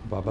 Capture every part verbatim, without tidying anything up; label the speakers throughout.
Speaker 1: बाबा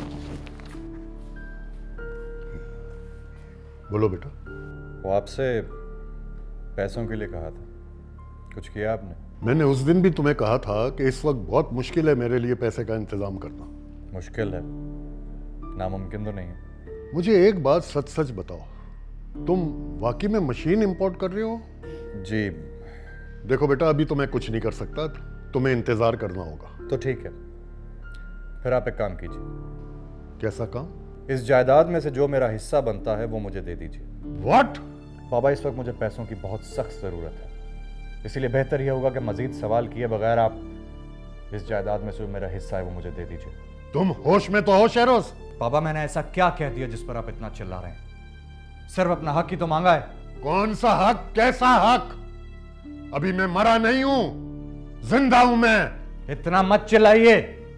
Speaker 1: बोलो बेटा।
Speaker 2: वो आपसे पैसों के लिए कहा था, कुछ किया आपने?
Speaker 1: मैंने उस दिन भी तुम्हें कहा था कि इस वक्त बहुत मुश्किल है मेरे लिए पैसे का इंतजाम करना।
Speaker 2: मुश्किल है, नामुमकिन तो नहीं है।
Speaker 1: मुझे एक बात सच सच बताओ, तुम वाकई में मशीन इंपोर्ट कर रहे हो?
Speaker 2: जी।
Speaker 1: देखो बेटा, अभी तो मैं कुछ नहीं कर सकता, तुम्हें इंतजार करना होगा।
Speaker 2: तो ठीक है, फिर आप एक काम कीजिए।
Speaker 1: कैसा काम?
Speaker 2: इस जायदाद में से जो मेरा हिस्सा बनता है वो मुझे दे दीजिए।
Speaker 1: व्हाट?
Speaker 2: बाबा, इस वक्त मुझे पैसों की बहुत सख्त जरूरत है, इसीलिए बेहतर यह होगा कि मजीद सवाल किए बगैर आप इस जायदाद में से जो मेरा हिस्सा है वो मुझे दे दीजिए।
Speaker 1: तुम होश में तो हो शेरोज?
Speaker 2: बाबा, मैंने ऐसा क्या कह दिया जिस पर आप इतना चिल्ला रहे हैं? सिर्फ अपना हक ही तो मांगा है।
Speaker 1: कौन सा हक? कैसा हक? अभी मैं मरा नहीं हूं, जिंदा हूं मैं।
Speaker 2: इतना मत चिल्लाइए,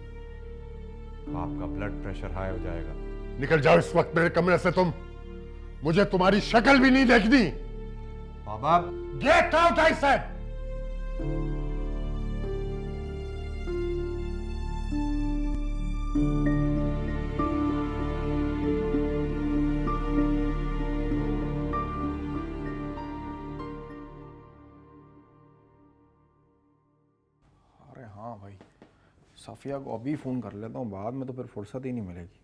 Speaker 2: आपका ब्लड प्रेशर हाई हो जाएगा।
Speaker 1: निकल जाओ इस वक्त मेरे कमरे से तुम, मुझे तुम्हारी शक्ल भी नहीं देखनी।
Speaker 2: बाबा,
Speaker 1: गेट आउट आई सेड।
Speaker 3: अरे हाँ भाई, सफिया को अभी फ़ोन कर लेता हूँ, बाद में तो फिर फुर्सत ही नहीं मिलेगी।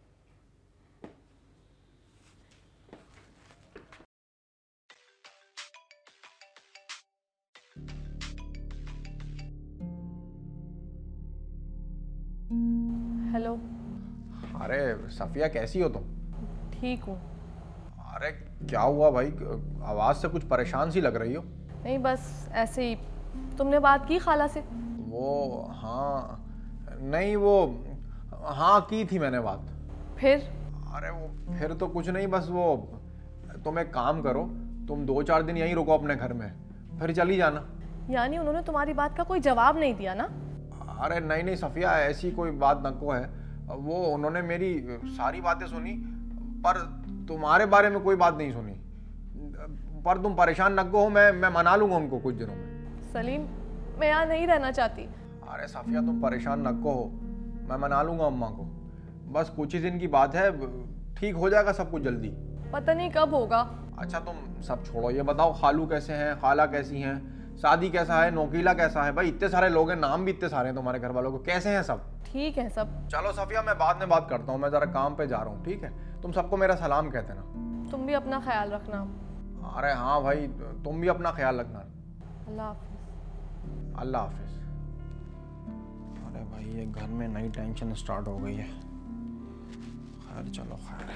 Speaker 4: हेलो।
Speaker 3: अरे सफिया, कैसी हो तुम?
Speaker 4: ठीक हूँ।
Speaker 3: अरे क्या हुआ भाई, आवाज़ से कुछ परेशान सी लग रही हो।
Speaker 4: नहीं, बस ऐसे ही। तुमने बात की खाला से?
Speaker 3: वो हाँ, नहीं वो हाँ की थी मैंने बात।
Speaker 4: फिर?
Speaker 3: अरे वो फिर तो कुछ नहीं, बस वो तुम एक काम करो, तुम दो चार दिन यहीं रुको अपने घर में, फिर चली जाना।
Speaker 4: यानी उन्होंने तुम्हारी बात का कोई जवाब नहीं दिया ना?
Speaker 3: अरे नहीं नहीं सफिया, ऐसी कोई बात नको है। वो उन्होंने मेरी सारी बातें सुनी, पर तुम्हारे बारे में कोई बात नहीं सुनी। पर तुम परेशान नको हो, मैं मैं मना लूंगा उनको कुछ दिनों में।
Speaker 4: सलीम, मैं यहाँ नहीं रहना चाहती।
Speaker 3: अरे सफिया, तुम परेशान नको हो, मैं मना लूंगा अम्मा को। बस कुछ ही दिन की बात है, ठीक हो जाएगा सब कुछ जल्दी।
Speaker 4: पता नहीं कब होगा।
Speaker 3: अच्छा तुम सब छोड़ो, ये बताओ खालू कैसे हैं, खाला कैसी हैं, शादी कैसा है, नोकीला कैसा है? भाई इतने सारे लोग हैं, नाम भी इतने सारे हैं तुम्हारे घर वालों को, कैसे हैं सब?
Speaker 4: ठीक है सब।
Speaker 3: चलो सफिया, मैं बाद में बात करता हूँ, मैं जरा काम पे जा रहा हूँ, ठीक है? तुम सबको मेरा सलाम कहते ना।
Speaker 4: तुम भी अपना ख्याल रखना।
Speaker 3: अरे हाँ भाई, तुम भी अपना ख्याल रखना।
Speaker 4: अल्लाह हाफिज।
Speaker 3: अल्लाह हाफिज। अरे भाई, ये घर में नई टेंशन स्टार्ट हो गई है। खैर चलो, खैर।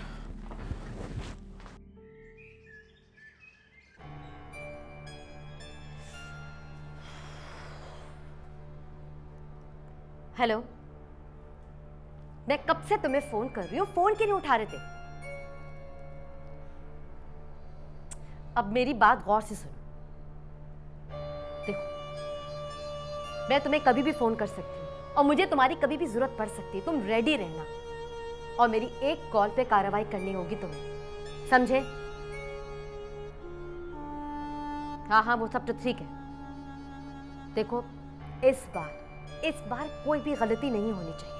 Speaker 5: हेलो, मैं कब से तुम्हें फोन कर रही हूँ, फोन क्यों नहीं उठा रहे थे? अब मेरी बात गौर से सुनो। देखो, मैं तुम्हें कभी भी फोन कर सकती हूँ और मुझे तुम्हारी कभी भी जरूरत पड़ सकती है। तुम रेडी रहना, और मेरी एक कॉल पे कार्रवाई करनी होगी तुम्हें, समझे? हाँ हाँ, वो सब तो ठीक है। देखो, इस बार इस बार कोई भी गलती नहीं होनी चाहिए।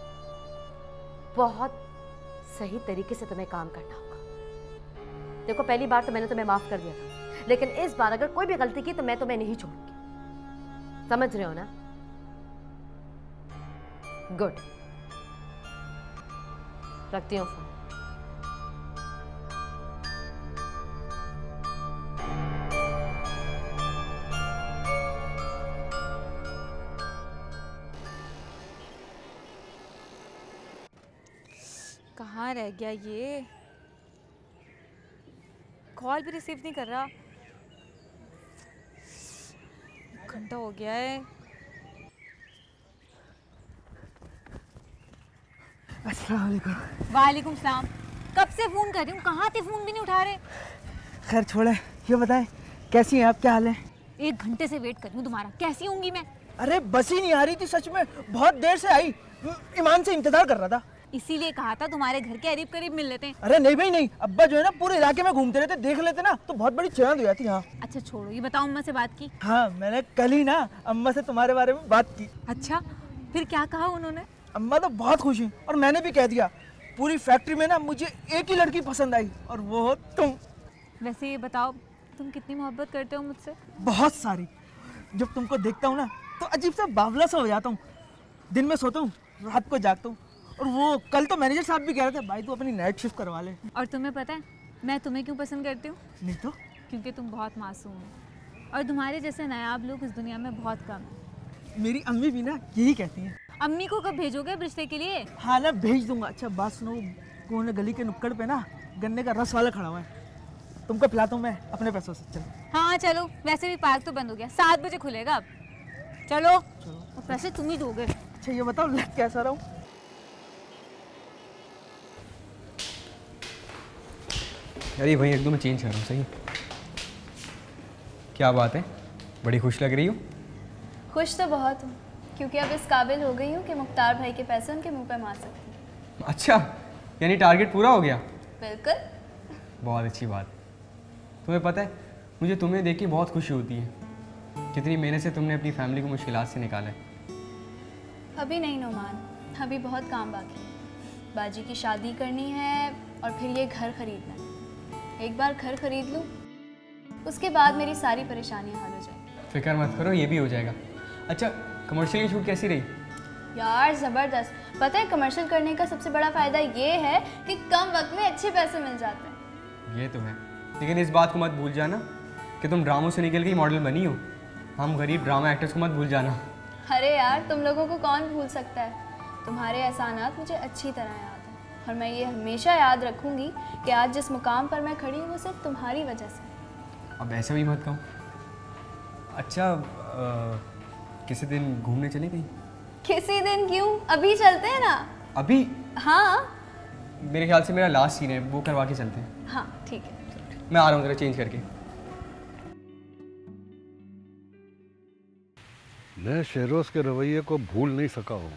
Speaker 5: बहुत सही तरीके से तुम्हें काम करना होगा। देखो, पहली बार तो मैंने तुम्हें माफ कर दिया था, लेकिन इस बार अगर कोई भी गलती की तो मैं तुम्हें नहीं छोड़ूंगी। समझ रहे हो ना? गुड, रखती हूँ फोन।
Speaker 6: कहाँ रह गया ये? कॉल भी रिसीव नहीं कर रहा। घंटा हो गया है।
Speaker 7: अस्सलाम वालेकुम।
Speaker 6: वालेकुम सलाम। कब से फोन कर रही हूँ, कहाँ थे? फोन भी नहीं उठा रहे।
Speaker 7: खैर छोड़े, ये बताएं कैसी हैं आप, क्या हाल है?
Speaker 6: एक घंटे से वेट कर रही हूँ तुम्हारा, कैसी होंगी मैं?
Speaker 7: अरे बस ही नहीं आ रही थी, सच में बहुत देर से आई, ईमान से इंतजार कर रहा था।
Speaker 6: इसीलिए कहा था तुम्हारे घर के करीब करीब मिल लेते हैं।
Speaker 7: अरे नहीं भाई नहीं, अब्बा जो है ना पूरे इलाके में घूमते रहते, देख लेते ना तो बहुत बड़ी चैन हो जाती। हाँ
Speaker 6: अच्छा छोड़ो, ये बताओ अम्मा से बात की?
Speaker 7: हाँ, मैंने कल ही ना अम्मा से तुम्हारे बारे में बात की।
Speaker 6: अच्छा, फिर क्या कहा उन्होंने?
Speaker 7: अम्मा तो बहुत खुश हैं और मैंने भी कह दिया। पूरी फैक्ट्री में ना मुझे एक ही लड़की पसंद आई और वो हो तुम।
Speaker 6: वैसे ये बताओ, तुम कितनी मोहब्बत करते हो मुझसे?
Speaker 7: बहुत सारी। जब तुमको देखता हूँ ना तो अजीब सा बावला सा हो जाता हूँ। दिन में सोता हूँ, रात को जागता हूँ। और वो कल तो मैनेजर साहब भी कह रहे थे भाई तू अपनी नाइट शिफ्ट करवा ले।
Speaker 6: और तुम्हें पता है मैं तुम्हें क्यों पसंद करती हूँ?
Speaker 7: नहीं तो?
Speaker 6: क्योंकि तुम बहुत मासूम हो और तुम्हारे जैसे नायाब लोग इस दुनिया में बहुत कम हैं।
Speaker 7: मेरी अम्मी भी ना यही कहती हैं।
Speaker 6: अम्मी को कब भेजोगे रिश्ते के लिए?
Speaker 7: हाँ ना भेज दूंगा। अच्छा बात सुनो, कोने गली के नुक्कड़ पे ना गन्ने का रस वाला खड़ा हुआ है, तुमको पिलाता हूँ मैं अपने पैसों से। चलो।
Speaker 6: हाँ चलो, वैसे भी पार्क तो बंद हो गया, सात बजे खुलेगा अब। चलो,
Speaker 7: चलो।
Speaker 6: और पैसे तुम ही दोगे।
Speaker 7: अच्छा ये बताओ लग कैसा रहा हूँ?
Speaker 8: अरे भाई एकदम चेंज कर रहा हूँ। सही क्या बात है, बड़ी खुश लग रही हो।
Speaker 4: खुश तो बहुत हूँ क्योंकि अब इस काबिल हो गई हूँ कि मुख्तार भाई के पैसे उनके मुंह पे मार सकती हूँ।
Speaker 8: अच्छा, यानी टारगेट पूरा हो गया।
Speaker 4: बिल्कुल।
Speaker 8: बहुत अच्छी बात। तुम्हें पता है मुझे तुम्हें देख के बहुत खुशी होती है, कितनी मेहनत से तुमने अपनी फैमिली को मुश्किलात से निकाला है।
Speaker 4: अभी नहीं नोमान, अभी बहुत काम बाकी है। बाजी की शादी करनी है और फिर ये घर खरीदना है। एक बार घर खरीद लूँ उसके बाद मेरी सारी परेशानियाँ हल हो जाएंगी।
Speaker 8: फिक्र मत करो, ये भी हो जाएगा। अच्छा कमर्शियल की शूट कैसी रही?
Speaker 4: यार ज़बरदस्त। पता है कमर्शियल करने का सबसे बड़ा फ़ायदा ये है कि कम वक्त में अच्छे पैसे मिल जाते हैं।
Speaker 8: ये तो है, लेकिन इस बात को मत भूल जाना कि तुम ड्रामों से निकल के मॉडल बनी हो। हम गरीब ड्रामा एक्टर्स को मत भूल जाना।
Speaker 4: अरे यार तुम लोगों को कौन भूल सकता है। तुम्हारे एहसानात मुझे अच्छी तरह याद हैं और मैं ये हमेशा याद रखूँगी कि आज जिस मुकाम पर मैं खड़ी हूँ वो सिर्फ तुम्हारी वजह से।
Speaker 8: अब ऐसे भी मत कहो। अच्छा आ, किसी दिन घूमने चले कहीं?
Speaker 4: किसी दिन क्यों, अभी चलते हैं ना।
Speaker 8: अभी?
Speaker 4: हाँ
Speaker 8: मेरे ख्याल से मेरा लास्ट सीन है, वो करवा के चलते हैं।
Speaker 4: हाँ ठीक है,
Speaker 8: मैं आ रहा हूँ जरा चेंज करके।
Speaker 1: मैं शेरोज के रवैये को भूल नहीं सका हूँ।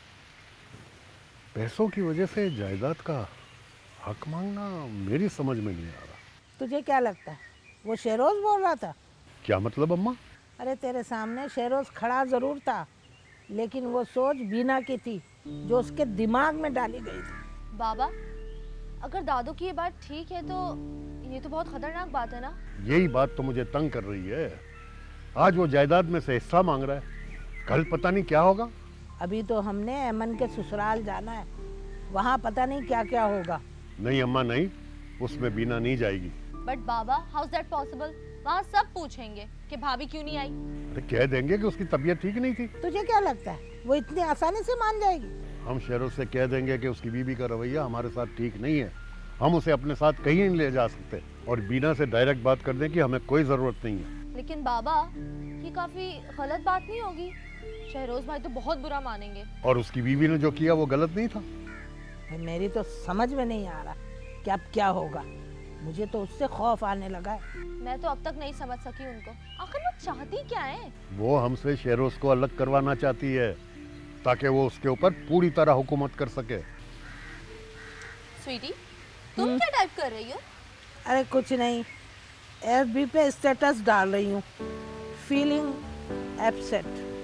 Speaker 1: पैसों की वजह से जायदाद का हक मांगना मेरी समझ में नहीं आ रहा।
Speaker 9: तुझे क्या लगता है वो शेरोज बोल रहा था?
Speaker 1: क्या मतलब अम्मा?
Speaker 9: अरे तेरे सामने शेरोज खड़ा जरूर था, लेकिन वो सोच बीना की थी जो उसके दिमाग में डाली गई थी।
Speaker 5: बाबा अगर दादू की ये बात ठीक है तो ये तो बहुत खतरनाक बात है ना।
Speaker 1: यही बात तो मुझे तंग कर रही है। आज वो जायदाद में से हिस्सा मांग रहा है, कल पता नहीं क्या होगा।
Speaker 9: अभी तो हमने अमन के ससुराल जाना है, वहाँ पता नहीं क्या क्या होगा।
Speaker 1: नहीं अम्मा नहीं, उसमें बीना नहीं जाएगी।
Speaker 5: बट बाबा हाउ इज दैट पॉसिबल? वहाँ सब पूछेंगे कि भाभी क्यों नहीं आई।
Speaker 1: अरे कह देंगे कि उसकी तबीयत ठीक नहीं थी।
Speaker 9: तुझे क्या लगता है वो इतनी आसानी से मान जाएगी?
Speaker 1: हम शेरोज से कह देंगे कि उसकी बीवी का रवैया हमारे साथ ठीक नहीं है, हम उसे अपने साथ कहीं नहीं ले जा सकते, और बीना से डायरेक्ट बात कर दें कि हमें कोई जरूरत नहीं है।
Speaker 5: लेकिन बाबा ये काफी गलत बात नहीं होगी? शहरोज भाई तो बहुत बुरा मानेंगे।
Speaker 1: और उसकी बीवी ने जो किया वो गलत नहीं था?
Speaker 9: मेरी तो समझ में नहीं आ रहा कि अब क्या होगा। मुझे तो उससे खौफ आने लगा है।
Speaker 5: मैं तो अब तक नहीं समझ सकी उनको, आखिर वो चाहती क्या है?
Speaker 1: वो हमसे शेरोज को अलग करवाना चाहती है ताकि वो उसके ऊपर पूरी तरह हुकूमत कर सके।
Speaker 5: स्वीटी तुम क्या टाइप कर रही हो?
Speaker 9: अरे कुछ नहीं, एफबी पे स्टेटस डाल रही हूँ, फीलिंग अपसेट।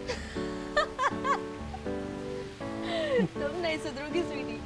Speaker 5: तुम नहीं सुधरोगी स्वीटी।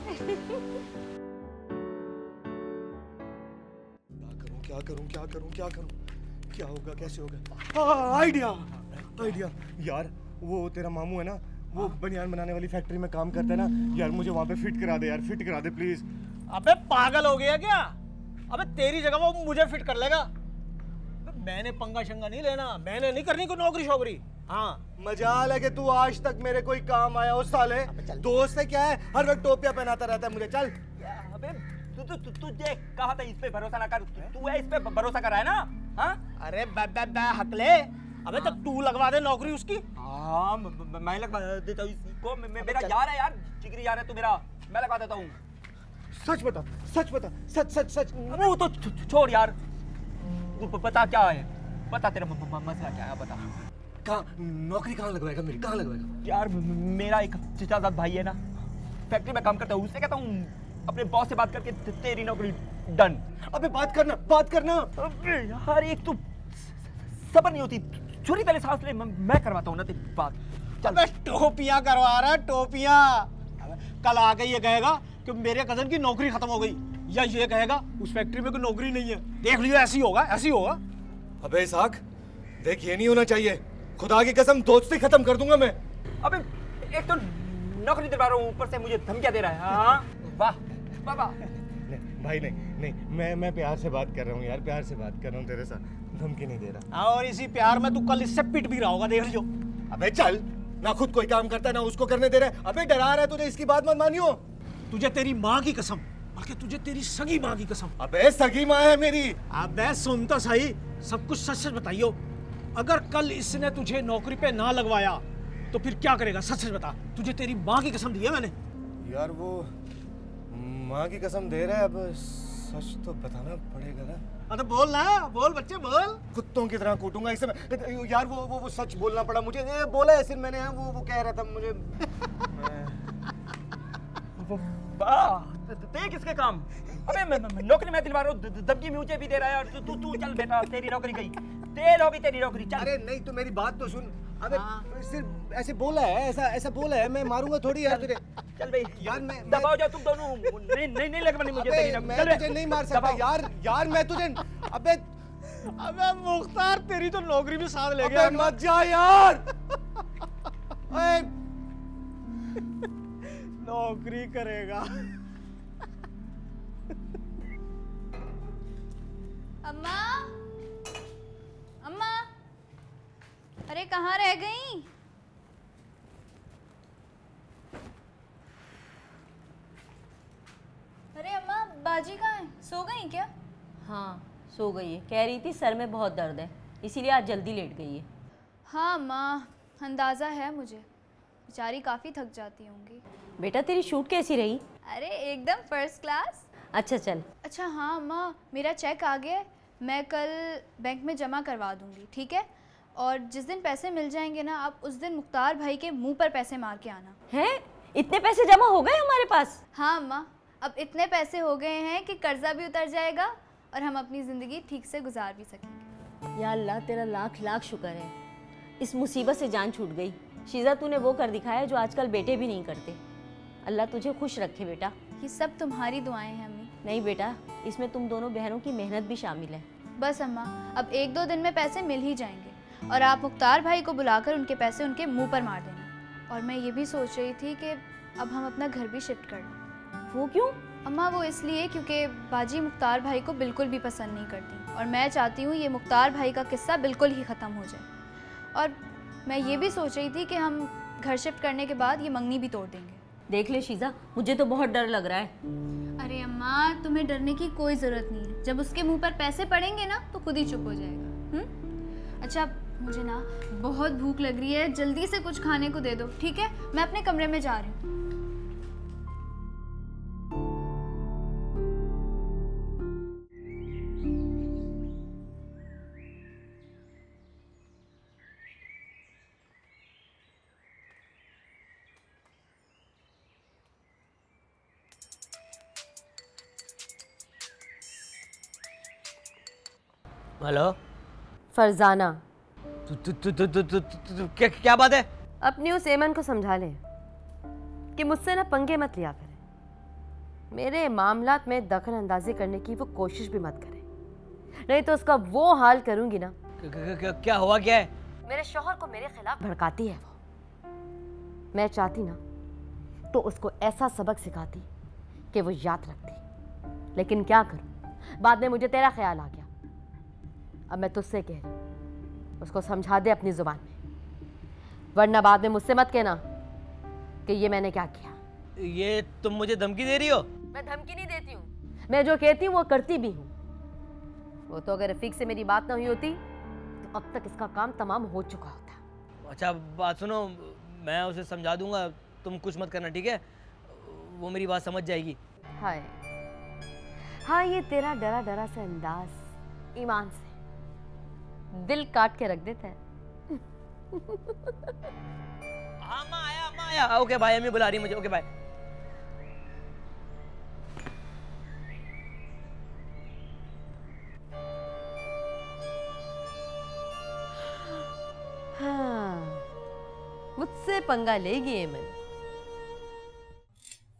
Speaker 10: क्या करूं क्या करूं क्या करूं क्या होगा कैसे होगा? आइडिया आइडिया यार, वो तेरा मामू है ना, वो बनियान बनाने वाली फैक्ट्री में काम करता है ना यार, मुझे वहां पे फिट करा दे यार, फिट करा दे प्लीज।
Speaker 7: अबे पागल हो गया क्या? अबे तेरी जगह वो मुझे फिट कर लेगा। मैंने पंगा शंगा नहीं लेना, मैंने नहीं करनी कोई नौकरी शोकरी। हाँ
Speaker 10: मजाल है कि तू आज तक मेरे कोई काम आया हो साले। दोस्त है क्या है, हर वक्त टोपियां पहनाता रहता है मुझे। चल
Speaker 7: अबे तू तू तू तू देख, कहा था इस पे भरोसा ना कर, तू है इस पे भरोसा कर रहा है ना? हाँ अरे बे बे बे हकले, अबे तब तू लगवा दे नौकरी उसकी।
Speaker 8: हाँ मैं लगवा देता हूँ इसको, मेरा यार है यार, जिगरी यार है तू मेरा, मैं लगवा देता हूँ।
Speaker 10: सच बता सच बता सच सच सच।
Speaker 8: वो तो छोड़ यार, बता क्या है, बता तेरा मसला क्या है, बता।
Speaker 10: कहाँ नौकरी कहाँ लगवाएगा मेरी, कहाँ लगवाएगा?
Speaker 8: यार मेरा एक चचाजाद भाई है ना, फैक्ट्री में काम करता है, उससे कहता हूँ अपने बॉस से बात करके तेरी नौकरी डन।
Speaker 10: अबे बात करना बात करना।
Speaker 8: अबे यार एक तो सबर नहीं होती, छोरी पहले सांस ले, मैं करवाता हूँ ना तेरी बात।
Speaker 7: चल बस टोपियां करवा रहा, टोपियां
Speaker 3: कल आके ये कहेगा कि मेरे कजन की नौकरी खत्म हो गई, या ये कहेगा उस फैक्ट्री में कोई नौकरी नहीं है। देख लियो, ऐसी होगा, ऐसी होगा।
Speaker 10: अबे इसहाक, देख ये नहीं होना चाहिए। खुदा की कसम दोस्ती खत्म कर दूंगा मैं।
Speaker 7: अबे एक तो नौकरी दिलवा रहा हूँ, ऊपर से मुझे धमकियां दे रहा है। हाँ वाह वाह वाह।
Speaker 10: नहीं भाई नहीं नहीं, मैं मैं प्यार से बात कर रहा हूँ यार, प्यार से बात कर रहा हूँ तेरे साथ, धमकी नहीं दे रहा।
Speaker 3: और इसी प्यार में तू कल इससे पिट भी रहा होगा, देख लियो।
Speaker 10: अबे चल, ना खुद कोई काम करता है ना उसको करने दे रहा है। अबे डरा रहा है तुझे, इसकी बात मत मानियो।
Speaker 3: तुझे तेरी माँ की कसम, बल्कि तुझे तेरी सगी माँ की कसम।
Speaker 10: अबे सगी माँ है मेरी।
Speaker 3: अबे सुन तो सही, सब कुछ सच सच बताइयो। अगर कल इसने तुझे नौकरी पे ना लगवाया तो फिर क्या करेगा? सच सच बता। तुझे तेरी माँ की कसम दी है मैंने।
Speaker 10: यार वो माँ की कसम दे रहा है, अब सच तो बताना पड़ेगा ना।
Speaker 3: अरे बोल ना, बोल बच्चे बोल।
Speaker 10: कुत्तों की तरह कूटूंगा इसे मैं। यार वो वो वो सच बोलना पड़ा मुझे। ये बोला है सिर्फ मैंने, वो वो कह रहा था मुझे।
Speaker 7: वाह, देख इसके काम। अबे मैं, मैं, नौकरी मैं दिलवा रहा हूँ, धमकी मुझे भी दे रहा है। और तू तू चल बेटा, तेरी नौकरी गई, तेरी होगी तेरी नौकरी। चल।
Speaker 10: अरे नहीं तो मेरी बात तो सुन। अबे सिर्फ ऐसे बोला है, ऐसा ऐसा बोला है, मैं मारूंगा थोड़ी यार तुझे।
Speaker 7: चल भाई
Speaker 10: यार मैं
Speaker 7: दबाओ जाओ तुम दोनों। नहीं नहीं नहीं लगवानी मुझे तेरी नौकरी।
Speaker 10: मैं तुझे नहीं मार सकता यार। यार मैं तुझे अबे
Speaker 3: अबे मुख्तार, तेरी तो नौकरी भी साथ ले गया।
Speaker 10: अबे मत जा यार। ओए
Speaker 3: नौकरी करेगा।
Speaker 4: अम्मा, अम्मा, अरे कहाँ रह गई? अरे अम्मा, बाजी कहाँ है? सो गई क्या?
Speaker 5: हाँ सो गई है, कह रही थी सर में बहुत दर्द है, इसीलिए आज जल्दी लेट गई है।
Speaker 4: हाँ अम्मा, अंदाज़ा है मुझे, बेचारी काफ़ी थक जाती होंगी।
Speaker 5: बेटा तेरी शूट कैसी रही?
Speaker 4: अरे एकदम फर्स्ट क्लास।
Speaker 5: अच्छा चल।
Speaker 4: अच्छा हाँ अम्मा, मेरा चेक आ गया, मैं कल बैंक में जमा करवा दूंगी, ठीक है? और जिस दिन पैसे मिल जाएंगे ना, आप उस दिन मुख्तार भाई के मुंह पर पैसे मार के आना।
Speaker 5: हैं? इतने पैसे जमा हो गए हमारे पास?
Speaker 4: हाँ अम्मा, अब इतने पैसे हो गए हैं कि कर्जा भी उतर जाएगा और हम अपनी ज़िंदगी ठीक से गुजार भी सकेंगे।
Speaker 5: या अल्लाह तेरा लाख लाख शुक्र है, इस मुसीबत से जान छूट गई। शीज़ा तूने वो कर दिखाया जो आजकल बेटे भी नहीं करते। अल्लाह तुझे खुश रखे बेटा।
Speaker 4: ये सब तुम्हारी दुआएं हैं अम्मी।
Speaker 5: नहीं बेटा, इसमें तुम दोनों बहनों की मेहनत भी शामिल है।
Speaker 4: बस अम्मा, अब एक दो दिन में पैसे मिल ही जाएंगे और आप मुख्तार भाई को बुलाकर उनके पैसे उनके मुंह पर मार देना। और मैं ये भी सोच रही थी कि अब हम अपना घर भी शिफ्ट कर लें।
Speaker 5: वो क्यों?
Speaker 4: अम्मा वो इसलिए क्योंकि बाजी मुख्तार भाई को बिल्कुल भी पसंद नहीं करती और मैं चाहती हूँ ये मुख्तार भाई का किस्सा बिल्कुल ही ख़त्म हो जाए। और मैं ये भी सोच रही थी कि हम घर शिफ्ट करने के बाद ये मंगनी भी तोड़ देंगे।
Speaker 5: देख ले शीज़ा, मुझे तो बहुत डर लग रहा है।
Speaker 4: अरे अम्मा, तुम्हें डरने की कोई ज़रूरत नहीं है, जब उसके मुंह पर पैसे पड़ेंगे ना तो खुद ही चुप हो जाएगा। हुँ? अच्छा मुझे ना बहुत भूख लग रही है, जल्दी से कुछ खाने को दे दो, ठीक है? मैं अपने कमरे में जा रही हूँ।
Speaker 7: हेलो
Speaker 5: फरजाना,
Speaker 7: तु, तु, तु, तु, तु, तु, तु, तु, क्या क्या बात है?
Speaker 5: अपनी उस एमन को समझा ले कि मुझसे ना पंगे मत लिया करे, मेरे मामलात में दखल अंदाजी करने की वो कोशिश भी मत करे, नहीं तो उसका वो हाल करूंगी ना।
Speaker 7: क्या, क्या, क्या, क्या हुआ क्या है?
Speaker 5: मेरे शौहर को मेरे खिलाफ भड़काती है वो। मैं चाहती ना तो उसको ऐसा सबक सिखाती कि वो याद रखती, लेकिन क्या करूं, बाद में मुझे तेरा ख्याल आ गया। अब मैं तुझसे कह रही, उसको समझा दे अपनी जुबान में, वरना बाद में मुझसे मत कहना कि ये मैंने क्या किया।
Speaker 7: ये तुम मुझे धमकी दे रही हो?
Speaker 5: मैं धमकी नहीं देती हूँ, मैं जो कहती हूँ वो करती भी हूँ। वो तो अगर रफीक से मेरी बात ना हुई होती तो अब तक इसका काम तमाम हो चुका होता।
Speaker 7: अच्छा बात सुनो, मैं उसे समझा दूंगा, तुम कुछ मत करना, ठीक है? वो मेरी बात समझ जाएगी।
Speaker 5: हाय हाँ, ये तेरा डरा डरा सा अंदाज ईमान से दिल काट के रख देता है।
Speaker 7: अम्मा आया, अम्मा आया। ओके भाई, अम्मी बुला रही मुझे। Okay bye.
Speaker 5: हाँ, मुझसे पंगा लेगी एमन।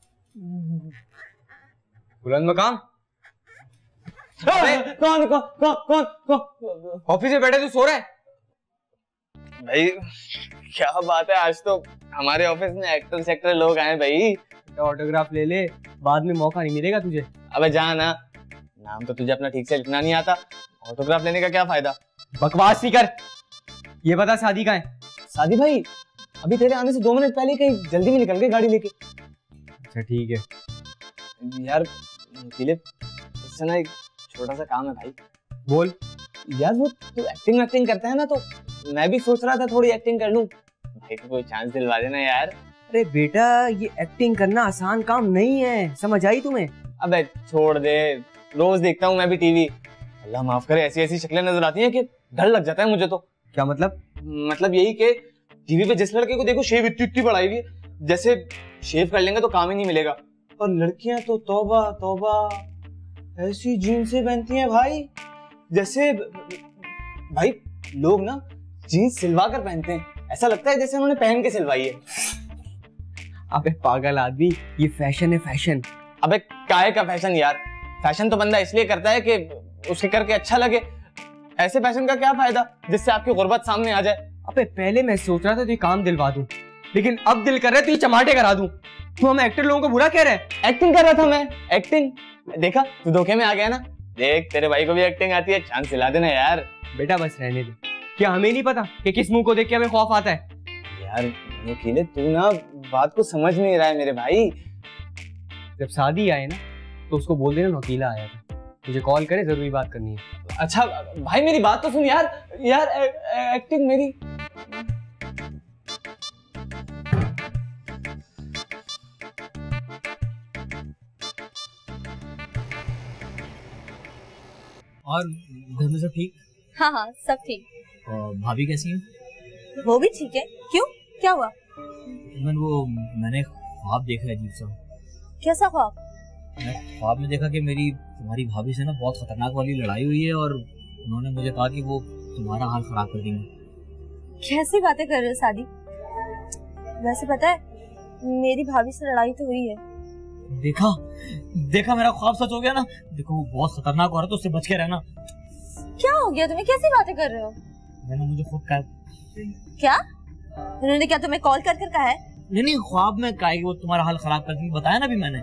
Speaker 8: बुलंद मकाम।
Speaker 11: कौन कौन कौन कौन कौन
Speaker 8: ऑफिस में बैठे तू सो रहा है?
Speaker 11: भाई क्या बात है, आज तो हमारे ऑफिस में एक्टर सेक्टर लोग आए भाई।
Speaker 8: ऑटोग्राफ ले ले, बाद में मौका नहीं मिलेगा तुझे।
Speaker 11: अबे जा ना, नाम तो तुझे अपना ठीक से लिखना नहीं आता, ऑटोग्राफ लेने का क्या फायदा।
Speaker 8: बकवास नहीं कर। ये बता शादी कहाँ है?
Speaker 11: शादी भाई अभी तेरे आने से दो मिनट पहले कहीं जल्दी में निकल गए गाड़ी लेके।
Speaker 8: अच्छा ठीक है
Speaker 11: यार फिलिप, इससे ना एक छोटा सा काम है भाई।
Speaker 8: बोल।
Speaker 11: यार वो तू एक्टिंग एक्टिंग करता है ना, तो मैं भी सोच रहा था थोड़ी एक्टिंग कर लूं। भाई को कोई चांस दिलवा देना यार।
Speaker 8: अरे बेटा ये एक्टिंग करना आसान काम नहीं है, समझ आई तुम्हें?
Speaker 11: अबे छोड़ दे, रोज देखता हूँ मैं भी टीवी। अल्लाह माफ करे, ऐसी ऐसी शक्लें नजर आती हैं कि डर लग जाता है मुझे तो।
Speaker 8: क्या मतलब?
Speaker 11: मतलब यही कि टीवी पे जिस लड़के को देखो शेव इतनी इतनी बढ़ाई हुई है, जैसे शेव कर लेंगे तो काम ही नहीं मिलेगा। और लड़कियां तो तौबा तौबा ऐसी जीन्सें पहनती हैं भाई, जैसे भाई लोग ना जीन्स सिलवा कर पहनते हैं, ऐसा लगता है जैसे उन्होंने पहन के सिलवाई है।
Speaker 8: अबे पागल आदमी, ये फैशन है फैशन।
Speaker 11: अबे काहे का फैशन यार, फैशन तो बंदा इसलिए करता है कि उसके करके अच्छा लगे। ऐसे फैशन का क्या फायदा जिससे आपकी गुर्बत सामने आ जाए।
Speaker 8: अबे पहले मैं सोच रहा था तो ये काम दिलवा दूं, लेकिन अब दिल कर रहा है तो ये चमाटे करा दूं। तू हम एक्टर लोगों को बुरा कह रहा है?
Speaker 11: एक्टिंग कर रहा था मैं, एक्टिंग। देखा तू धोखे में आ गया ना। देख तेरे भाई को भी एक्टिंग आती है, चांस दिला देना यार।
Speaker 8: बेटा बस रहने दे, क्या हमें नहीं पता कि किस मुंह को देख के हमें खौफ आता है?
Speaker 11: यार वकीले तू ना बात को समझ नहीं रहा है मेरे भाई।
Speaker 8: जब शादी आए ना तो उसको बोल देना वकीला आया था, मुझे कॉल करे, जरूरी बात करनी है।
Speaker 11: अच्छा भाई मेरी बात तो सुन यार। यार ए, ए, एक्टिंग मेरी
Speaker 7: और घर में सब ठीक?
Speaker 5: हाँ हाँ सब ठीक।
Speaker 7: और भाभी कैसी है?
Speaker 5: वो भी ठीक है। क्यों, क्या हुआ?
Speaker 7: मैं वो मैंने ख्वाब देखा अजीब सा।
Speaker 5: कैसा ख्वाब?
Speaker 7: मैं ख्वाब में देखा कि मेरी तुम्हारी भाभी से ना बहुत खतरनाक वाली लड़ाई हुई है और उन्होंने मुझे कहा कि वो तुम्हारा हाल खराब कर देंगे।
Speaker 5: कैसी बातें कर रहे हो शादी? वैसे पता है मेरी भाभी से लड़ाई तो हुई है।
Speaker 7: देखा देखा मेरा ख्वाब सच हो गया ना। देखो वो बहुत खतरनाक औरत है, उससे बच के रहना।
Speaker 5: क्या हो गया तुम्हें, कैसी बातें कर रहे हो?
Speaker 7: मैंने मुझे खुद कहा।
Speaker 5: क्या उन्होंने क्या तुम्हें कॉल कर कर कहा है?
Speaker 7: नहीं नहीं ख्वाब में कहा कि वो तुम्हारा हाल खराब कर देंगे, बताया ना भी मैंने।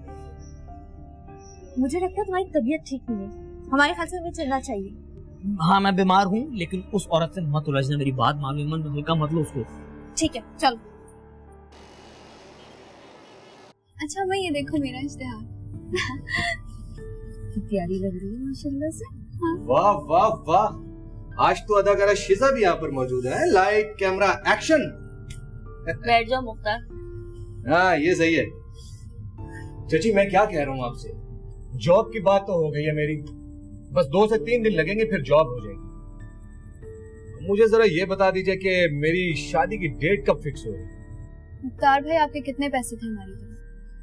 Speaker 5: मुझे लगता है तुम्हारी तबीयत ठीक नहीं है, हमारे ख्याल से हमें चलना चाहिए।
Speaker 7: हाँ मैं बीमार हूँ, लेकिन उस औरत से मत उलझना, मेरी बात मान लो, मन हल्का मत लो उसको।
Speaker 5: ठीक है चलो।
Speaker 4: अच्छा मैं ये देखो मेरा इश्तेहार।
Speaker 5: कितनी प्यारी लग रही है माशाल्लाह से। हाँ।
Speaker 10: वाह वाह वाह, आज तो अदाकारा शिजा भी यहाँ पर मौजूद है। Light camera action.
Speaker 5: बैठ जाओ मुख्तार।
Speaker 10: हाँ ये सही है। चाची मैं क्या कह रहा हूँ आपसे, जॉब की बात तो हो गई है मेरी, बस दो से तीन दिन लगेंगे फिर जॉब हो जाएगी। मुझे जरा ये बता दीजिए कि मेरी शादी की डेट कब फिक्स हो रही?
Speaker 4: मुख्तार भाई आपके कितने पैसे थे हमारी तरफ?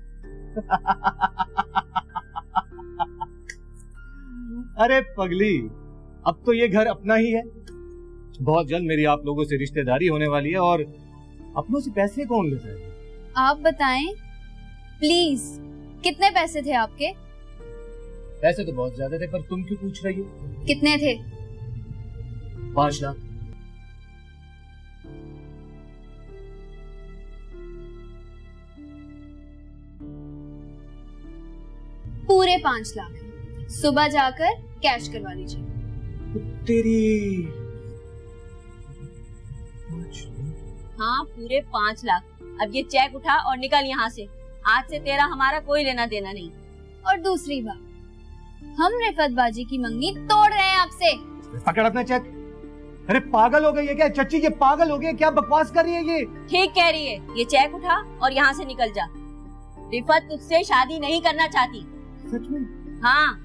Speaker 10: अरे पगली, अब तो ये घर अपना ही है। बहुत जल्द मेरी आप लोगों से रिश्तेदारी होने वाली है और अपनों से पैसे कौन लेता है?
Speaker 4: आप बताएं प्लीज, कितने पैसे थे आपके?
Speaker 10: पैसे तो बहुत ज्यादा थे, पर तुम क्यों पूछ रही हो?
Speaker 4: कितने थे?
Speaker 10: पांच लाख।
Speaker 4: पूरे पांच लाख है। सुबह जाकर कैश करवा लीजिए।
Speaker 10: तेरी
Speaker 5: हाँ पूरे पाँच लाख। अब ये चेक उठा और निकल यहाँ से। आज से तेरा हमारा कोई लेना देना नहीं।
Speaker 4: और दूसरी बात, हम रिफत बाजी की मंगनी तोड़ रहे हैं आपसे।
Speaker 10: पकड़ अपना चेक। अरे पागल हो गई है क्या चच्ची? ये पागल हो गई है क्या? बकवास कर रही है ये।
Speaker 5: ठीक कह रही है। ये चेक उठा और यहाँ से निकल जा। रिफत तुझसे शादी नहीं करना चाहती।
Speaker 10: सच में?
Speaker 5: हाँ।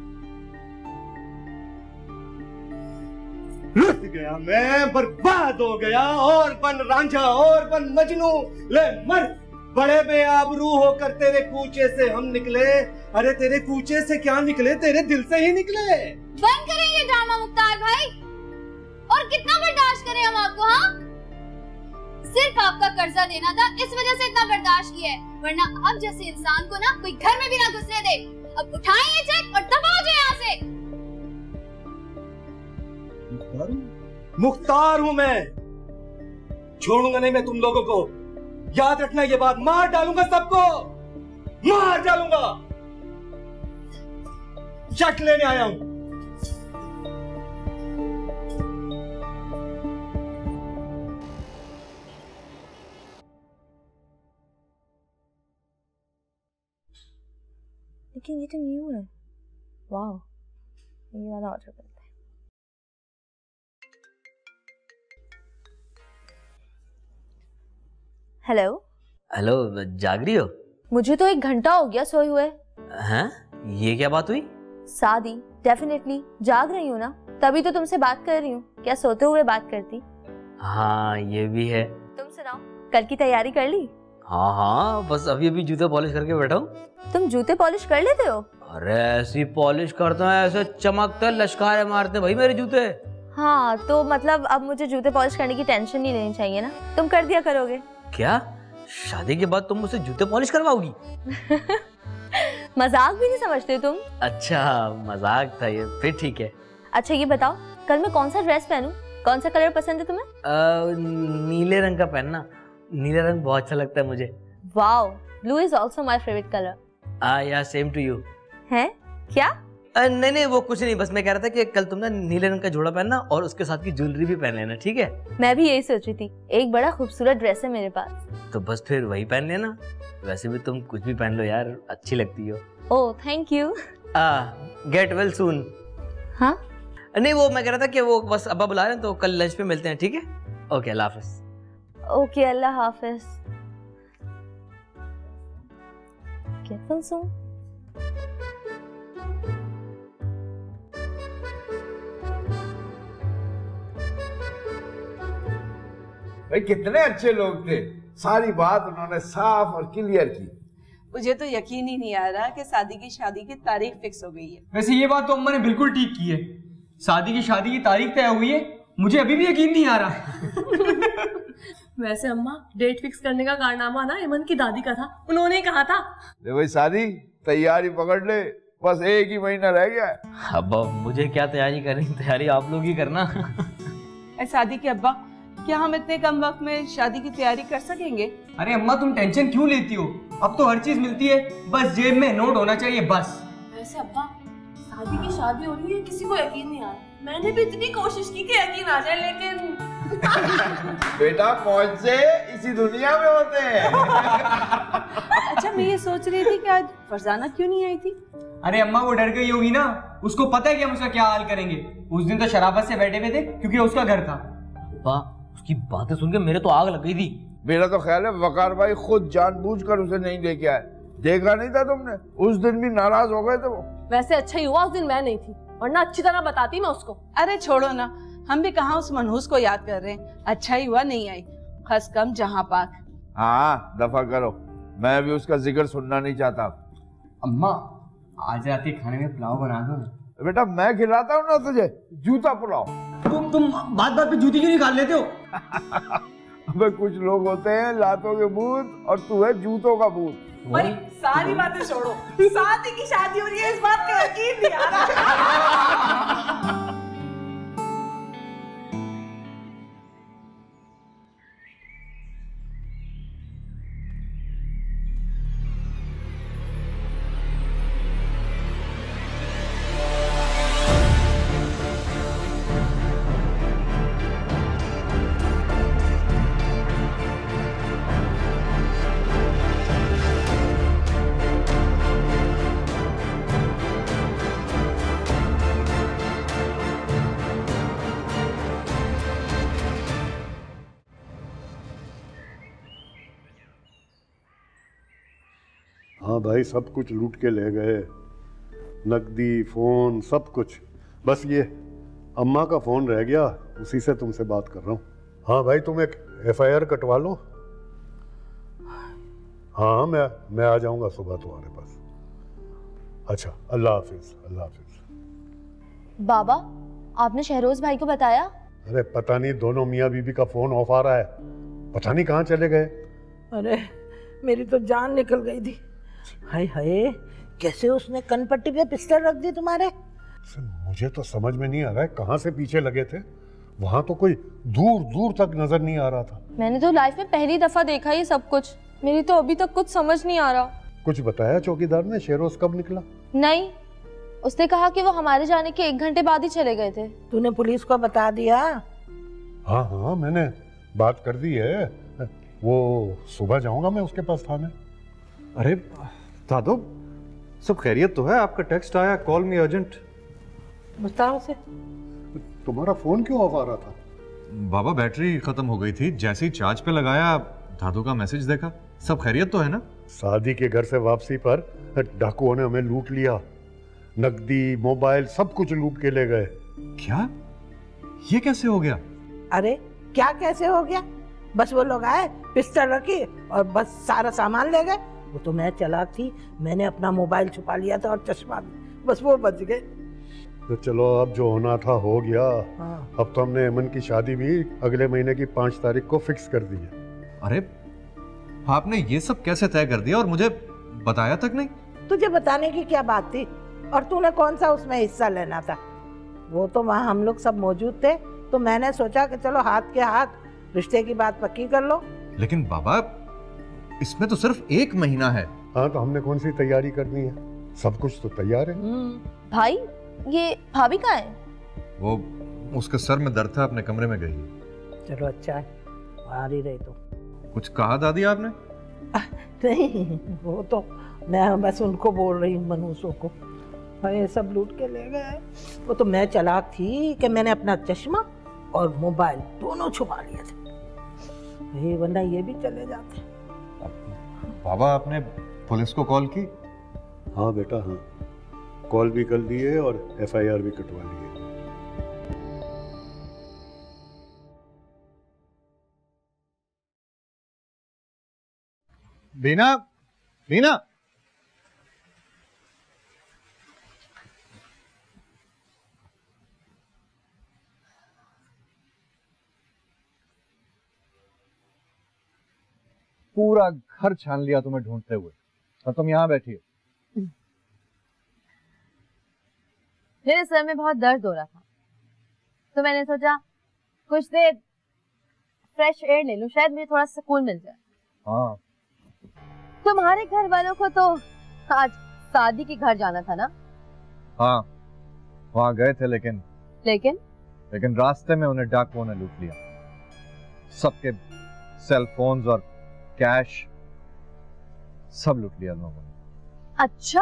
Speaker 10: रुक गया मैं, बर्बाद हो गया। और बन रांझा और बन मजनू, ले मर। बड़े बेआबरू होकर तेरे कूचे से हम निकले। अरे तेरे कूचे से क्या निकले, तेरे दिल से ही निकले।
Speaker 4: बंद करें ये ड्रामा मुख्तार भाई। और कितना बर्दाश्त करें हम आपको? हाँ सिर्फ आपका कर्जा देना था, इस वजह से इतना बर्दाश्त किया है, वरना अब जैसे इंसान को ना कोई घर में भी ना घुसने दे। अब उठाएं ये चेक और दफा हो जाए यहाँ से।
Speaker 10: मुख्तार हूं मैं, छोड़ूंगा नहीं मैं तुम लोगों को। याद रखना ये बात, मार डालूंगा सबको, मार डालूंगा। चेक लेने आया हूं।
Speaker 6: लेकिन ये तो न्यू है। वाह, ये वाला ऑर्डर करते हैं। हेलो
Speaker 12: हेलो, जाग रही हो?
Speaker 6: मुझे तो एक घंटा हो गया सोए हुए।
Speaker 12: हैं? ये क्या बात हुई?
Speaker 6: शादी, डेफिनेटली जाग रही हूँ ना, तभी तो तुमसे बात कर रही हूँ। क्या सोते हुए बात करती?
Speaker 12: हाँ ये भी है।
Speaker 6: तुम सुनाओ, कल की तैयारी कर ली?
Speaker 12: हाँ हाँ, बस अभी अभी जूते पॉलिश करके बैठा हूँ।
Speaker 6: तुम जूते पॉलिश कर लेते हो?
Speaker 12: अरे ऐसी पॉलिश करता है, ऐसे चमकते लश्कारे मारते भाई मेरे जूते।
Speaker 6: हाँ तो मतलब अब मुझे जूते पॉलिश करने की टेंशन नहीं लेनी चाहिए ना, तुम कर दिया करोगे।
Speaker 12: क्या शादी के बाद तुम मुझसे जूते पॉलिश करवाओगी?
Speaker 6: मजाक भी नहीं समझते तुम?
Speaker 12: अच्छा मजाक था ये, फिर ठीक है।
Speaker 6: अच्छा ये बताओ, कल मैं कौन सा ड्रेस पहनूं? कौन सा कलर पसंद है तुम्हें?
Speaker 12: आ, नीले रंग का पहनना, नीला रंग बहुत अच्छा लगता है मुझे।
Speaker 6: Wow, blue is also my favourite colour.
Speaker 12: Ah yeah same to you.
Speaker 6: हैं? क्या?
Speaker 12: आ, नहीं नहीं वो कुछ नहीं, बस मैं कह रहा था कि कल तुम ना नीले रंग का जोड़ा पहनना और उसके साथ की ज्वेलरी भी पहन लेना, ठीक है?
Speaker 6: मैं भी यही सोच रही थी, एक बड़ा खूबसूरत ड्रेस है मेरे पास।
Speaker 12: तो बस फिर वही पहन लेना। वैसे भी तुम कुछ भी पहन लो यार, अच्छी लगती हो।
Speaker 6: Oh thank you.
Speaker 12: Ah get well soon.
Speaker 6: हाँ?
Speaker 12: नहीं वो मैं कह रहा था कि वो बस अब्बा बुला रहे हैं तो कल लंच पे मिलते हैं, ठीक है? ओके अल्लाह हाफिज।
Speaker 6: ओके अल्लाह हाफिज। Get well soon.
Speaker 13: भाई कितने अच्छे लोग थे, सारी बात उन्होंने साफ और क्लियर की।
Speaker 14: मुझे तो यकीन ही नहीं आ रहा कि शादी की शादी की तारीख फिक्स हो गई है।
Speaker 8: वैसे ये बात तो अम्मा ने बिल्कुल ठीक की है, शादी की शादी की तारीख तय हुई है, मुझे अभी भी यकीन नहीं आ रहा।
Speaker 15: वैसे अम्मा, डेट फिक्स करने का कारनामा ना इमन की दादी का था, उन्होंने ही कहा था।
Speaker 13: ले भाई शादी तैयारी पकड़ ले, बस एक ही महीना रह गया है।
Speaker 12: अब्बा मुझे क्या तैयारी करनी, तैयारी आप लोग ही करना।
Speaker 14: ए शादी के अब्बा, क्या हम इतने कम वक्त में शादी की तैयारी कर सकेंगे?
Speaker 8: अरे अम्मा तुम टेंशन क्यों लेती हो, अब तो हर चीज मिलती है, बस जेब में नोट होना चाहिए बस।
Speaker 15: वैसे अब्बा, शादी की शादी हो रही है, किसी को यकीन नहीं आ रहा। मैंने भी इतनी कोशिश की कि यकीन आ जाए, लेकिन
Speaker 13: बेटा मौज से इसी दुनिया में होते हैं।
Speaker 14: अच्छा मैं ये सोच रही थी कि आज फरजाना क्यों नहीं आई थी?
Speaker 8: अरे अम्मा वो डर गई होगी ना, उसको पता है कि हम उसका क्या हाल करेंगे। उस दिन तो शराफत से बैठे हुए थे क्योंकि उसका घर था।
Speaker 12: अब्बा उसकी बातें सुन के मेरे तो आग लग गई थी।
Speaker 13: मेरा तो ख्याल है वकार भाई खुद जानबूझकर उसे नहीं लेके आए। देखा नहीं था तुमने, उस दिन भी नाराज हो गए थे वो।
Speaker 15: वैसे अच्छा ही हुआ उस दिन मैं नहीं थी, वरना अच्छी तरह बताती मैं उसको।
Speaker 14: अरे छोड़ो ना, हम भी कहाँ उस मनहूस को याद कर रहे हैं। अच्छा ही हुआ नहीं आई, खस कम जहाँ पाक।
Speaker 13: हाँ दफा करो, मैं भी उसका जिक्र सुनना नहीं चाहता।
Speaker 8: अम्मा आज रात के खाने में पुलाव बना दो ना।
Speaker 13: बेटा मैं खिलाता हूँ ना तुझे जूता पुलाव।
Speaker 8: तुम तुम बात बात पे जूती क्यों निकाल लेते हो?
Speaker 13: अबे कुछ लोग होते हैं लातों के भूत और तू है जूतों का भूत।
Speaker 15: भाई सारी बातें छोड़ो, शादी की शादी हो रही है, इस बात का यकीन नहीं आ रहा।
Speaker 1: हाँ भाई सब कुछ लूट के ले गए, नकदी, फोन, सब कुछ। बस ये अम्मा का फोन रह गया, उसी से तुमसे बात कर रहा हूँ। हाँ भाई तुम एक एफ आई आर कटवा लो। हाँ मैं मैं आ जाऊँगा सुबह तुम्हारे पास। अच्छा अल्लाह हाफिज। अल्लाह हाफिज।
Speaker 6: बाबा आपने शहरोज भाई को बताया?
Speaker 1: अरे पता नहीं, दोनों मियाँ बीबी का फोन ऑफ आ रहा है, पता नहीं कहाँ चले गए।
Speaker 9: अरे मेरी तो जान निकल गई थी। हाय हाय, कैसे उसने कनपट्टी पे पिस्टल रख दी तुम्हारे?
Speaker 1: मुझे तो समझ में नहीं आ रहा है कहाँ से पीछे लगे थे। वहाँ तो कोई दूर दूर तक नजर नहीं आ रहा था।
Speaker 15: मैंने तो लाइफ में पहली दफा देखा ये सब कुछ। मेरी तो अभी तक कुछ समझ नहीं आ रहा।
Speaker 1: कुछ बताया चौकीदार ने? शेरोज कब निकला?
Speaker 15: नहीं, उसने कहा कि वो हमारे जाने के एक घंटे बाद ही चले गए थे।
Speaker 9: तूने पुलिस को बता दिया?
Speaker 1: हाँ हाँ, मैंने बात कर दी है। वो सुबह जाऊंगा मैं उसके पास थाने।
Speaker 2: अरे दादो, सब खैरियत तो है? आपका टेक्स्ट आया, कॉल मी अर्जेंट।
Speaker 9: बताओ उसे।
Speaker 1: तुम्हारा फोन क्यों ऑफ आ रहा था?
Speaker 2: बाबा बैटरी खत्म हो गई थी, जैसे ही चार्ज पे लगाया दादू का मैसेज देखा। सब खैरियत तो है ना?
Speaker 1: शादी के घर से वापसी पर डाकुओं ने हमें लूट लिया। नकदी, मोबाइल सब कुछ लूट के ले गए।
Speaker 2: क्या? ये कैसे हो गया?
Speaker 9: अरे क्या कैसे हो गया? बस वो लोग आए, पिस्टल रखी और बस सारा सामान ले गए। वो तो मैं चालाक थी, मैंने अपना मोबाइल छुपा लिया था और चश्मा भी, बस वो बच गए।
Speaker 1: तो चलो, अब जो होना था हो गया।
Speaker 9: हाँ।
Speaker 1: अब तो हमने अमन की शादी भी अगले महीने की पाँच तारीख को फिक्स कर दी है।
Speaker 2: अरे आपने ये सब कैसे तय कर दिया और मुझे बताया तक नहीं?
Speaker 9: तुझे बताने की क्या बात थी? और तूने कौन सा उसमें हिस्सा लेना था? वो तो वहाँ हम लोग सब मौजूद थे, तो मैंने सोचा कि चलो हाथ के हाथ रिश्ते की बात पक्की कर लो।
Speaker 2: लेकिन बाबा, इसमें तो सिर्फ एक महीना है।
Speaker 1: हाँ, तो हमने कौन सी तैयारी करनी है? सब कुछ तो तैयार है।
Speaker 15: भाई, ये भाभी कहाँ है?
Speaker 2: वो उसके सर में दर्द था, अपने कमरे में गई है।
Speaker 9: चलो अच्छा है, आ रही रही तो।
Speaker 2: कुछ कहा दादी आपने?
Speaker 9: नहीं, वो तो मैं बस उनको बोल रही हूँ, मनूसों को। ये सब लूट के ले गए। वो तो मैं चालाक थी कि मैंने अपना चश्मा और मोबाइल दोनों छुपा लिए थे, वरना ये भी चले जाते।
Speaker 2: बाबा, आपने पुलिस को कॉल की?
Speaker 1: हाँ बेटा, हाँ, कॉल भी कर दिए और एफ आई आर भी कटवा लिए।
Speaker 2: बीना, बीना, पूरा घर छान लिया तुम्हें ढूंढते हुए, और तुम यहाँ बैठी हो।
Speaker 5: मेरे सर में बहुत दर्द हो रहा था, तो मैंने सोचा कुछ देर फ्रेश एयर ले लूं, शायद मुझे थोड़ा सुकून मिल जाए।
Speaker 2: हाँ।
Speaker 5: तुम्हारे घर वालों को तो आज शादी के घर जाना था ना?
Speaker 2: हाँ, वहाँ गए थे, लेकिन
Speaker 5: लेकिन
Speaker 2: लेकिन रास्ते में उन्हें डाकुओं ने लूट लिया। सबके सेल फोन्स और कैश सब लूट लिया लोगों ने।
Speaker 5: अच्छा,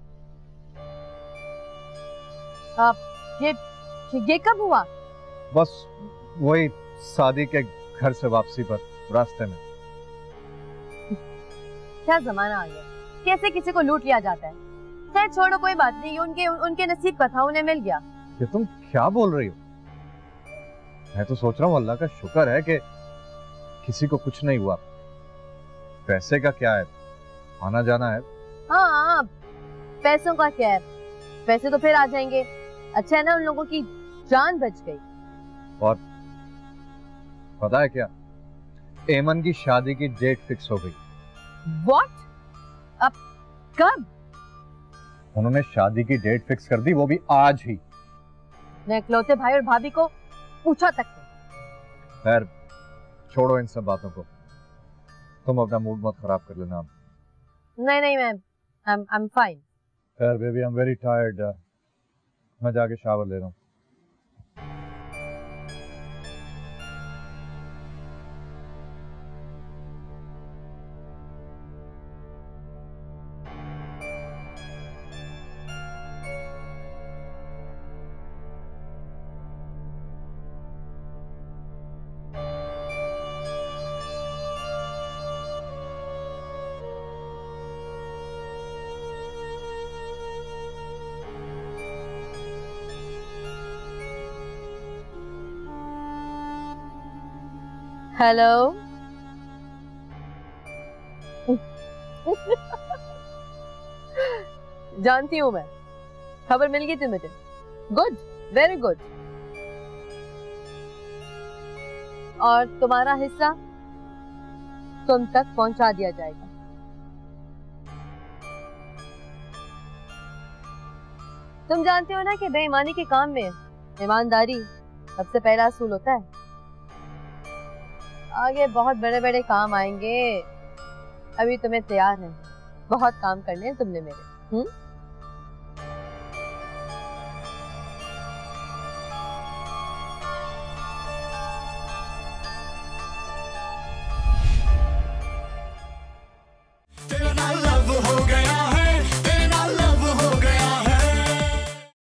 Speaker 5: आप ये ये कब हुआ?
Speaker 2: बस वही शादी के घर से वापसी पर रास्ते में।
Speaker 5: क्या जमाना आ गया, कैसे किसी को लूट लिया जाता है। खैर छोड़ो, कोई बात नहीं, उनके उनके नसीब का था, उन्हें मिल गया।
Speaker 2: ये तुम क्या बोल रही हो? मैं तो सोच रहा हूँ अल्लाह का शुक्र है कि किसी को कुछ नहीं हुआ। पैसे का क्या है, आना जाना है।
Speaker 5: हाँ हाँ, पैसों का क्या है, पैसे तो फिर आ जाएंगे। अच्छा है ना, उन लोगों की जान बच गई।
Speaker 2: और पता है क्या, एमन की शादी की डेट फिक्स हो गई।
Speaker 5: What? अब कब?
Speaker 2: उन्होंने शादी की डेट फिक्स कर दी, वो भी आज ही।
Speaker 5: मैं इकलौते भाई और भाभी को पूछा तक नहीं।
Speaker 2: खैर छोड़ो इन सब बातों को, तुम अपना मूड मत खराब कर लेना।
Speaker 5: नहीं नहीं, मैं I'm I'm fine।
Speaker 2: खैर baby, I am very tired, मैं जाके शावर ले रहा हूँ।
Speaker 5: हेलो। जानती हूँ मैं, खबर मिल गई थी मुझे। Good, very good. और तुम्हारा हिस्सा? तुम तक पहुंचा दिया जाएगा। तुम जानते हो ना कि बेईमानी के काम में ईमानदारी सबसे पहला असूल होता है। आगे बहुत बड़े बड़े काम आएंगे, अभी तुम्हें तैयार है, बहुत काम करने हैं तुमने मेरे। हम्म